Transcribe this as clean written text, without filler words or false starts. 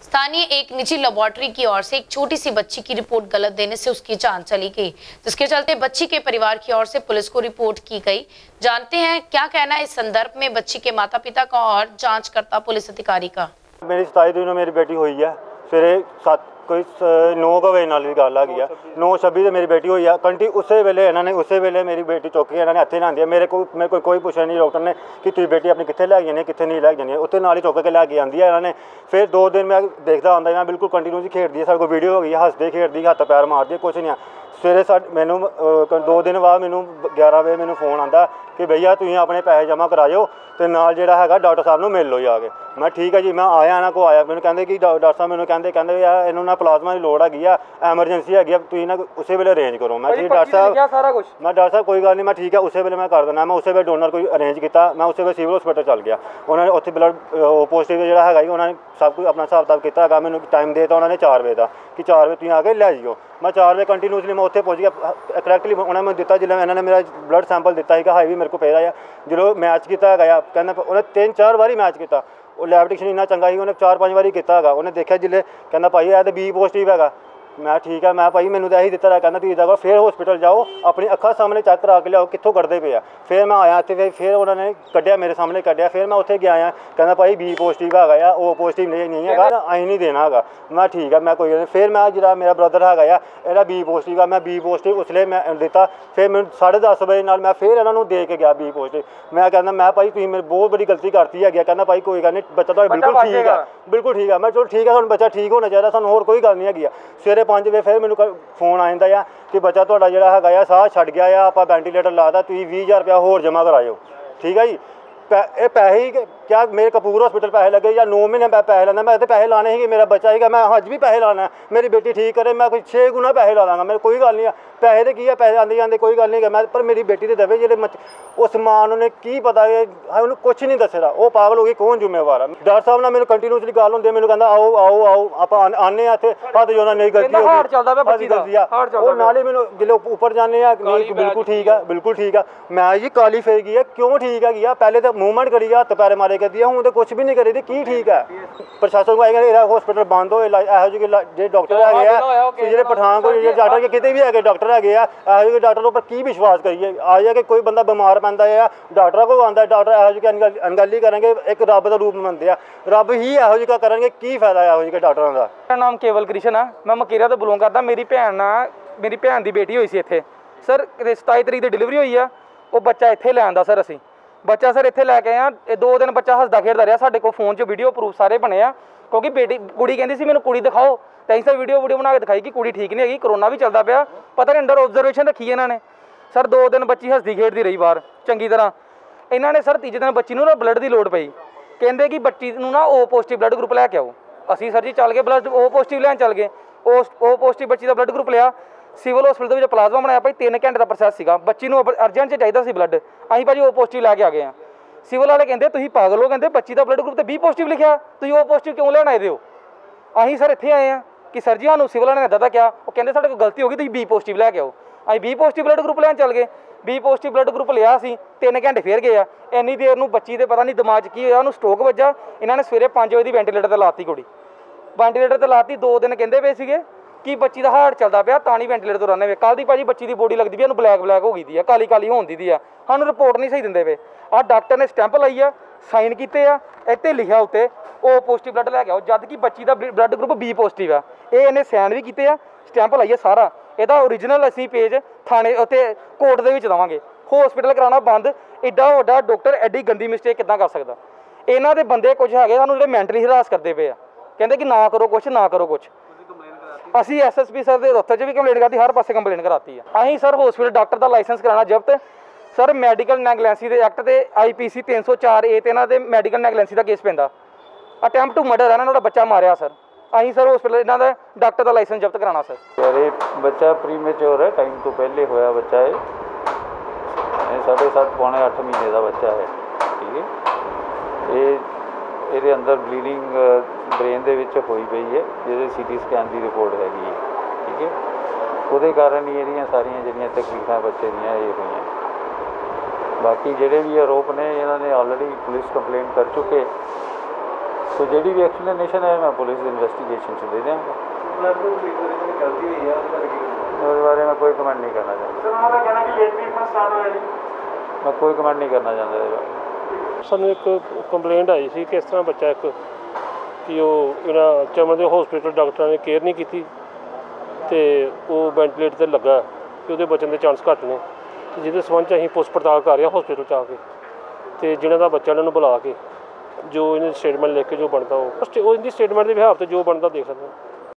स्थानीय एक निजी लेबोरेटरी की ओर से एक छोटी सी बच्ची की रिपोर्ट गलत देने से उसकी जान चली गई, जिसके चलते बच्ची के परिवार की ओर से पुलिस को रिपोर्ट की गई। जानते हैं क्या कहना है इस संदर्भ में बच्ची के माता पिता का और जांचकर्ता पुलिस अधिकारी का। मेरी 27 दिनों मेरी बेटी हुई है, सवेरे 7 कोई 9 बजे नाल की गल आ गई है। 9:26 से मेरी बेटी हुई है। कंटी उस वेले इन्होंने उस वेले मेरी बेटी चुक के इन्होंने हथे लाँदी। मेरे को कोई पूछा नहीं डॉक्टर ने कि तुम बेटी अपनी कितने लै जानी कितने नहीं लै जानी, उत्थे नाल ही चुक के लैके आँदी है इन्होंने। फिर 2 दिन मैं देखता आँदा मैं बिल्कुल कंटिन्यूसली खेड़दी है, साढ़े को वीडियो हो गई है, हसदे खेड़दी हत्थ पैर मारदी कुछ नहीं। सवेरे मैनू 2 दिन बाद मैनू 11 बजे मैनू फोन आता कि भैया तुम अपने पैसे जमा कराओ तो नाल जिहड़ा हैगा डॉक्टर साहब नूं मिल लो जाके। मैं ठीक है जी, मैं आया इन्हां को आया, मैनू कहंदे कि डॉक्टर साहब मैनू कहंदे यार इन्हूं ना प्लाज्मा की लोड़ हैगी आ, एमरजेंसी हैगी, तुसीं ना उस वेले अरेंज करो। मैं जी डॉक्टर साहब कोई गल नहीं, मैं ठीक है उस वेले मैं कर देना। मैं उस वेले डोनर कोई अरेंज किया, मैं उस वेले सिविल हॉस्पिटल चल गया। उन्होंने उत्थे ब्लड पॉजिटिव जिहड़ा हैगा उन्होंने सब कुछ अपना हिसाब किताब किया हैगा। मैनू टाइम देता उन्होंने 4 बजे का कि 4 बजे तुसीं आके लै जाओ। मैं 4 बजे कंटिन्यूसली मैं उत्थे पहुँच गया करैक्टली। उन्होंने मैं दिता जिल्लै इन्होंने मेरा ब्लड सैंपल दिता है हाई भी मेरे को पेदा है जो मैच किया है, कहना उन्हें 3-4 बारी मैच किया। वो लैब टेक्नीशियन इन्ना चंगा ही उन्हें 4-5 बारी किया है। उन्हें देखा जिले कहना भाई यह तो बी पॉजिटिव है। मैं ठीक है, मैं भाई मैनू तो यही दिता है, कहना तुम इदा फिर हॉस्पिटल जाओ अपनी अखा सामने चेक करा के लियाओ कितों करते पे आ। फिर मैं आया इतने फिर उन्होंने कढ़िया मेरे सामने कढ़िया। फिर मैं उत्थे गया आया, कहना भाई बी पॉजिटिव है, ओ पॉजिटिव नहीं है, अं नहीं देना है। मैं ठीक है, मैं कोई नहीं। फिर मैं जो मेरा ब्रदर है यह बी पॉजिटिव है, मैं बी पॉजिटिव उसले मैं दिता। फिर मैं 10:30 बजे नाल मैं फिर इन्होंने दे के गया बी पॉजिटिव। मैं कहना मैं भाई तुम मेरी बहुत बड़ी गलती करती है, कहना भाई कोई गल नहीं बच्चा तो बिल्कुल ठीक है, बिल्कुल ठीक है। मैं चलो ठीक है, सानू बच्चा ठीक होना चाहिए, सानू होर कोई गल नहीं है। सवेरे 5 बजे फिर मैनू फोन आ जाता है कि बच्चा तुहाडा जिहड़ा हैगा साह छड्ड गया है, आपां वेंटीलेटर लाता, तुसीं 20,000 रुपया होर जमा कराओ। ठीक है जी, ये पैसे ही क्या मेरे कपूर हॉस्पिटल पैसे लगे या 9 महीने पैसे लाना, मैं तो पैसे लाने ही मेरा बच्चा ही मैं अज भी पैसे लाना है। मेरी बेटी ठीक करे मैं कोई 6 गुना पैसे ला दाँगा, मेरे कोई गल नहीं है। पैसे तो की है, पैसे आते जाते कोई गल नहीं है। मैं पर मेरी बेटी तो दवे जो उस मां ने की पता है उन्हें कुछ नहीं दसेगा, वो पागल हो गई, कौन जिम्मेवार है। डॉक्टर साहब ने मेरे कंटिन्यूसली गल होंगी, मैंने कहता आओ आओ आओ आप आने इतने हथ जो नहीं गलती गलती आ नाले मैंने जो उपर जाने बिल्कुल ठीक है, बिल्कुल ठीक है। मैं जी काली फिर गई है, क्यों ठीक है? पहले तो मूवमेंट करी हथ पैरे मारे कर दिया, हूँ तो कुछ भी नहीं करी थी, की ठीक है। प्रशासन को आएगा हॉस्पिटल बंद हो जो डॉक्टर है जो पठानकोट डॉक्टर कितने भी है डॉक्टर है यहो डॉक्टर उपर की विश्वास करिए। आ जाए कि कोई बंदा बीमार पैंदा है डॉक्टर को आंदा, डॉक्टर यहो जी अनगली करेंगे, एक रब का रूप मनते हैं, रब ही यहो जी करेंगे, की फायदा यहो जी डॉक्टरों का। मेरा नाम केवल कृष्ण है, मैं मकेरा तो बिलोंग करता। मेरी भैन की बेटी हुई सी इत्थे सर, 27 तरीक की डिलीवरी हुई है। वो बच्चा इत्थे ले आंदा सर, असीं बच्चा सर इत्थे लैके आए हैं। 2 दिन बच्चा हसदा खेडदा रहा, साडे कोल फोन 'च वीडियो प्रूफ सारे बने आ, क्योंकि बेटी कुड़ी कहती सी मैनूं कुड़ी दिखाओ, तो असीं वीडियो बना के दिखाई कि कुड़ी ठीक नहीं हैगी, करोना भी चलता पिया, पता नहीं अंडर ऑब्जरवेशन रखी इन्होंने। सर 2 दिन बच्ची हसदी खेडदी रही बाहर चंगी तरह। इन्होंने सर तीजे दिन बच्ची ना ब्लड की लोड़ पई, कहते कि बच्ची ना ओ पॉजिटिव ब्लड ग्रुप लैके आओ। असीं सर जी चल गए ब्लड ओ पॉजिटिव लैन चल गए। ओ पॉजिटिव बच्ची का ब्लड ग्रुप लिया, सिविल हॉस्पिटल प्लाज्मा बनाया भाई 3 घंटे का प्रोसैस सीगा, बच्ची नूं अर्जेंट चाहिए सी ब्लड, असीं भाजी ओ पॉजिटिव लैके आ गए हैं। सिविल वाले कहते तुसीं पागल हो, कहते बच्ची का ब्लड ग्रुप तो बी पॉजिटिव लिखा, तुसीं ओ पॉजिटिव क्यों लैन आए हो? असीं सर इत्थे आए हैं कि सर जी सानूं सिविल वाले ने दता क्या, वो कहते साडे कोल गलती हो गई, तुसीं बी पॉजिटिव लैके आओ। असीं बी पॉजिटिव ब्लड ग्रुप लैन चल गए, बी पॉजिटिव ब्लड ग्रुप लिया असीं 3 घंटे फिर गए। इन्नी देर नूं बच्ची दे पता नहीं दिमाग की होया, उन्होंने स्ट्रोक वज्जा। इन्होंने सवेरे 5 बजे वेंटीलेटर पर लाती कुड़ी, वेंटीलेटर पर लाती। 2 दिन कहते पे सीगे कि बच्ची का हार्ट चलता पाया, तां नहीं वेंटीलेटर तो रहने पे। कल की भाजी बच्ची की बॉडी लगती भी ब्लैक हो गई थी, काली काली होती दी है, सानूं रिपोर्ट नहीं सही दिंदे पे। आ डॉक्टर ने स्टैंप लाई है, साइन किए आ, इत्ते लिखा उत्ते ओ पॉजिटिव ब्लड लैके आओ, जद कि बच्ची का ब्लड ग्रुप बी पॉजिटिव है। ये इन्हें साइन भी किए आ, स्टैंप लाइए सारा। यदा ओरिजिनल असीं पेज थाने उत्ते कोर्ट दे विच देवांगे। हॉस्पिटल कराना बंद, एडा वड्डा डॉक्टर एडी गंदी मिस्टेक किद्दां कर सकदा? इन्हां दे बंदे कुछ है सानूं जिहड़े मैंटली हरास करते पे आ, कहंदे कि ना करो कुछ, ना करो कुछ। असीं SSP सर के दफ्तर 'च भी कंप्लेंट करती, हर पासे कंप्लेंट कराती है। असीं सर हॉस्पिटल डॉक्टर का लाइसेंस कराना जब्त, सर मैडिकल नैगलैंसी के एक्ट से IPC 304A ते इन्हां दे मैडिकल नैगलैंसी का केस पैंदा। अटैम्प्ट टू मर्डर है, इन्होंने बच्चा मारिया सर। असीं सर हॉस्पिटल इन्हां दा डॉक्टर का लाइसेंस जब्त कराना सर। अरे बच्चा प्रीमेच्योर है, टाइम तो पहले होया बच्चा है, 7.5 पौने 8 महीने का बच्चा है। ठीक है, ये अंदर ब्लीडिंग ब्रेन दे विच होई पई है, जिहदे CT स्कैन की रिपोर्ट हैगी है। ठीक है, ਉਹਦੇ कारण ही ये सारिया जिहड़ियां तकलीफां बच्चे दियां ये हुई। बाकी जिहड़े भी आरोप ने इन्होंने ऑलरेडी पुलिस कंप्लेंट कर चुके, तो ਜਿਹੜੀ ਵੀ ਐਕਸਪਲੇਨੇਸ਼ਨ ਹੈ मैं पुलिस इन्वेस्टिगेशन से दे देंगे। ਉਹਦੇ ਬਾਰੇ मैं कोई कमेंट नहीं करना चाहता। मैं कोई कमेंट नहीं करना चाहता ਇਹਦੇ ਬਾਰੇ। ਸਾਨੂੰ ਇੱਕ ਕੰਪਲੇਂਟ ਆਈ ਸੀ ਕਿ ਇਸ ਤਰ੍ਹਾਂ ਬੱਚਾ ਇੱਕ ਕਿ ਉਹ ਇਹਨਾਂ ਚਮਨ ਦੇ ਹਸਪੀਟਲ ਡਾਕਟਰਾਂ ਨੇ ਕੇਅਰ ਨਹੀਂ ਕੀਤੀ ਤੇ ਉਹ ਵੈਂਟੀਲੇਟਰ 'ਤੇ ਲੱਗਾ ਕਿ ਉਹਦੇ ਬਚਣ ਦੇ ਚਾਂਸ ਘੱਟ ਨੇ, ਤੇ ਜਿਹਦੇ ਸੰਬੰਧ 'ਚ ਅਸੀਂ ਪੁੱਛ ਪੜਤਾਲ ਕਰ ਰਹੇ ਹਾਂ ਹਸਪੀਟਲ 'ਚ ਆ ਕੇ, ਤੇ ਜਿਹਨਾਂ ਦਾ ਬੱਚਾ ਇਹਨਾਂ ਨੂੰ ਬੁਲਾ ਕੇ ਜੋ ਇਹਨਾਂ ਦੀ ਸਟੇਟਮੈਂਟ ਲਿਖ ਕੇ ਜੋ ਬਣਦਾ ਉਹ ਇਹਦੀ ਸਟੇਟਮੈਂਟ ਦੇ ਬਿਹਾਫ 'ਤੇ ਜੋ ਬਣਦਾ ਦੇਖ ਸਕਦੇ ਹਾਂ।